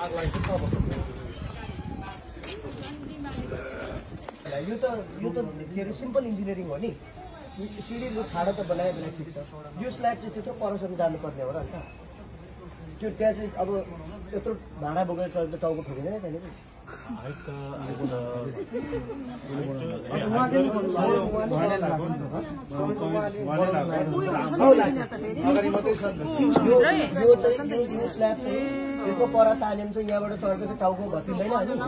यो त के अरे सिम्पल इन्जिनियरिङ हो नि सिडी ठाडो त बनायो भने ठिक छ यो स्ल्याब चाहिँ त्यत्रो परसम्म जानुपर्ने हो र अन्त त्यो त्यहाँ चाहिँ अब यत्रो भाँडा बोकेर चल्दा टाउको ठोकिँदैन त्यहाँनिर स्ल्याब चाहिँ त्यसको पर तालिम चाहिँ यहाँबाट चढ्को चाहिँ टाउको घस्टिँदैन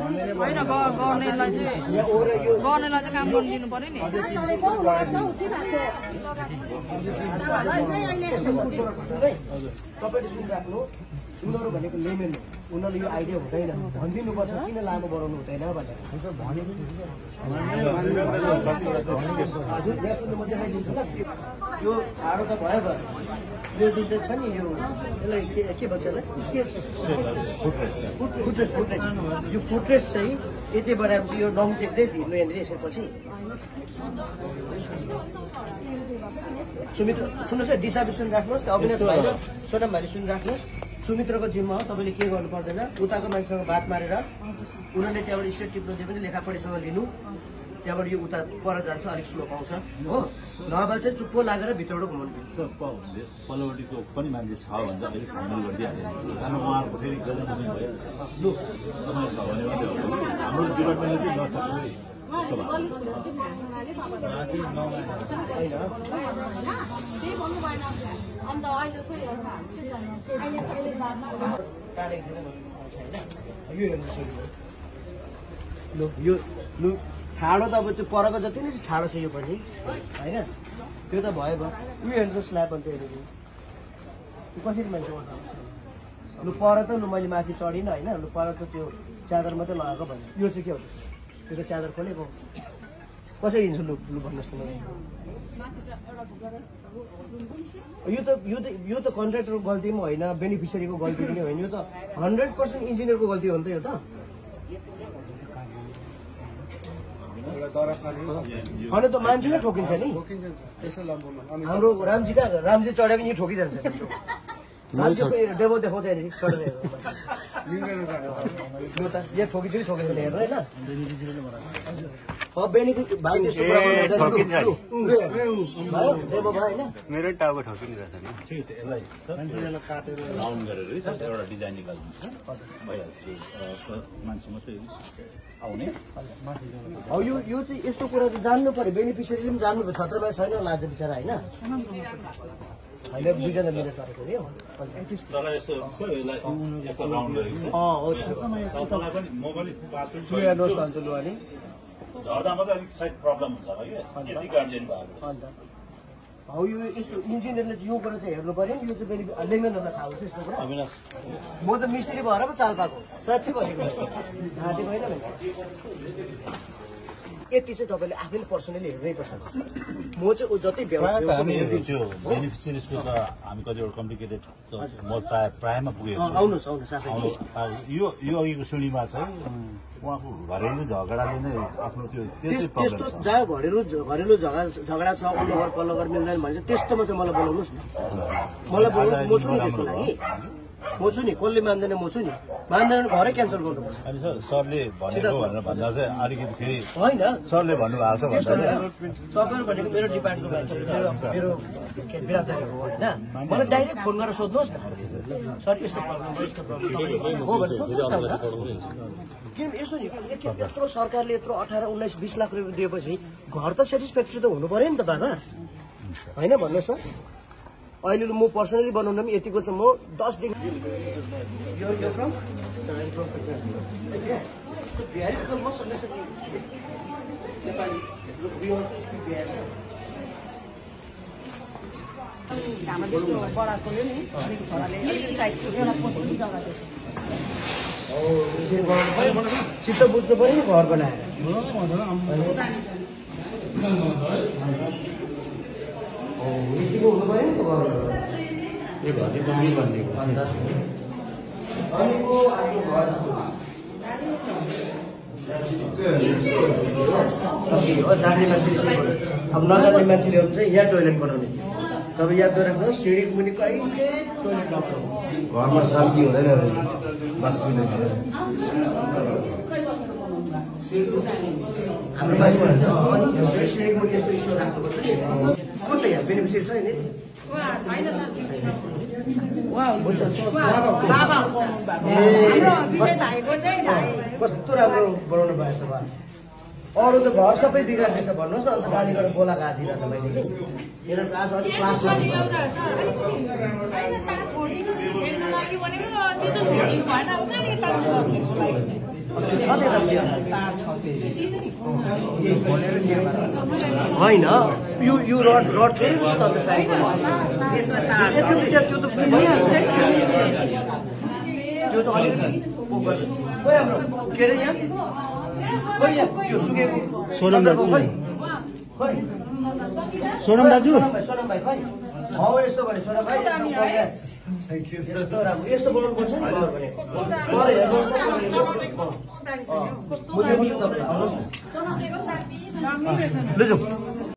तपाईँले सुनिराख्नु उनीहरू भनेको लेमेन हो उनीहरूले यो आइडिया हुँदैन भनिदिनुपर्छ किन लामो बनाउनु हुँदैन भनेर हजुर यहाँ सुन्नु म देखाइदिन्छु ल यो ठाडो त भयो घर यो जुन चाहिँ छ नि यो यसलाई के भन्छ फुटरेस यो फुटरेस चाहिँ यति बढाएपछि यो नङ टेक्दै भिर्नु यहाँनिर यसपछि सुमित्र सुन्नुहोस् है डिसाबी सुनिराख्नुहोस् अविनाश भाइ र सोनम भाइले सुनिराख्नुहोस् सुमित्रको जिम्मा हो तपाईँले के गर्नु पर्दैन उताको मान्छेसँग बात मारेर उनीहरूले त्यहाँबाट स्टेट टिप्नु दिए पनि लेखापढीसँग लिनु त्यहाँबाट यो उता पर जान्छ अलिक स्लो पाउँछ हो नभए चाहिँ चुप्पो लागेर भित्रबाट घुमाउनु पल्लोपट्टिको पनि मान्छे छ भने त अलिक फाइनल गरिदिइहाल्छ कारण उहाँहरूको फेरि गजब भयो लु तपाईँ छ भने हाम्रो डिपार्टमेन्टले चाहिँ नसक्ने लु ठाडो त अब त्यो परको जति नै ठाडो छ यो पछि होइन त्यो त भयो भयो उयो हेर्नु स्ल्याब अन्त हेरेको कसरी मान्छे लु पर त लु मैले माथि चढिनँ होइन लु पर त त्यो चादर मात्रै लगाएको भने यो चाहिँ के हो त्यो त चादर खोलेको कसरी हिँड्छु लु लु भन्नुहोस् त मलाई यो त कन्ट्र्याक्टरको गल्ती पनि होइन बेनिफिसियरीको गल्ती पनि होइन यो त 100% इन्जिनियरको गल्ती हो नि त यो त अनि त मान्छे नै ठोकिन्छ नि हाम्रो रामजी चढ्यो पनि ठोकिजान्छ डेमो देखाउँछ यहाँ ठोकिन्छ ठोकिँदैन हेर्नु होइन बेनिफिट भाइ त्यस्तो मेरो टाउको ठोकिरहेछ नि काटेर राउन्ड गरेर एउटा डिजाइन निकाल्नुहुन्छ भइहाल्छ मान्छे मात्रै आउने यो चाहिँ यस्तो कुरा चाहिँ जान्नु पर्यो बेनिफिसियरीले पनि जान्नु पर्यो छत्रबाई छैन लाज बिचरा होइन होइन दुईजना मिलेर गरेको अरे तर यस्तो राउन्ड गरेको झर्दा मात्रै अलिक साइड प्रब्लम हुन्छ होला कि यति गार्जियन भएको हौ यो यस्तो इन्जिनियरले चाहिँ यो कुरा चाहिँ हेर्नु पर्यो नि यो चाहिँ लेमेनहरूलाई थाहा हुन्छ यस्तो कुरा म त मिस्त्री भएर पो चाल पाएको साँच्चै भनेको घाँटी भएन भने यति चाहिँ तपाईँले आफैले पर्सनली हेर्नै पर्छ म चाहिँ जति बेनिफिसियरिजको त हामी कतिवटा कम्प्लिकेटेड म प्रायमा पुगेको आउनुहोस् यो अघिको श्रेणीमा चाहिँ उहाँको घरेलु झगडाले नै आफ्नो त्यो त्यस्तो जहाँ घरेलु झगडा छ उल्लो घर पल्लो घर मिल्दैन भने चाहिँ त्यस्तोमा चाहिँ मलाई बोलाउनुहोस् न मलाई बोलाउनुहोस् म छु नि त्यसको लागि म छु नि कसले मान्दैन म छु नि मान्दैन घरै क्यान्सल गर्नुपर्छ अनि सरले भनेको भनेर भन्दा चाहिँ अलिकति फेरि होइन सरले भन्नुभएको छ भन्दा तपाईँहरू भनेको मेरो डिपार्टमेन्टको मान्छे मेरो बिराददारी हो होइन मलाई डाइरेक्ट फोन गरेर सोध्नुहोस् न सर यस्तो प्रब्लम हो भनेर सोध्नुहोस् न किन यसो नि यत्रो सरकारले यत्रो 18-19-20 लाख रुपियाँ दिएपछि घर त सेटिस्फ्याक्ट्री त हुनु पर्यो नि त बाबा होइन भन्नुहोस् त अहिले म पर्सनली बनाउन पनि यतिको चाहिँ म 10 दिन चित्त बुझ्नु पर्यो नि घर बनाएर यतिको हुनु पर्यो नि त जाने मान्छेले अब नजाने मान्छेले हो भने चाहिँ यहाँ टोइलेट बनाउने तपाईँ याद गरिराख्नुहोस् सिँढीको मुनि कहिले टोइलेट नबनाउनु घरमा शान्ति हुँदैन हाम्रो मान्छे भन्छ सिँढीको मुनि यस्तो इस्यु राख्नुपर्छ नि को छ यहाँ बेनिफिसियरी छ नि कस्तो राम्रो बनाउनु भएछ बा अरू त घर सबै बिगार्दैछ भन्नुहोस् न अन्त गाली गरेर बोलाएको आजी र तपाईँले यिनीहरूको आज अलिक क्लास होइन यो रड छोडेको छ त्यो त अलिक के अरे यहाँ यो सुकेको सोनम दाजु सोनम भाइ खै यस्तो भने सोनम भाइ यस्तो राम्रो यस्तो बोलाउनु पर्छ नि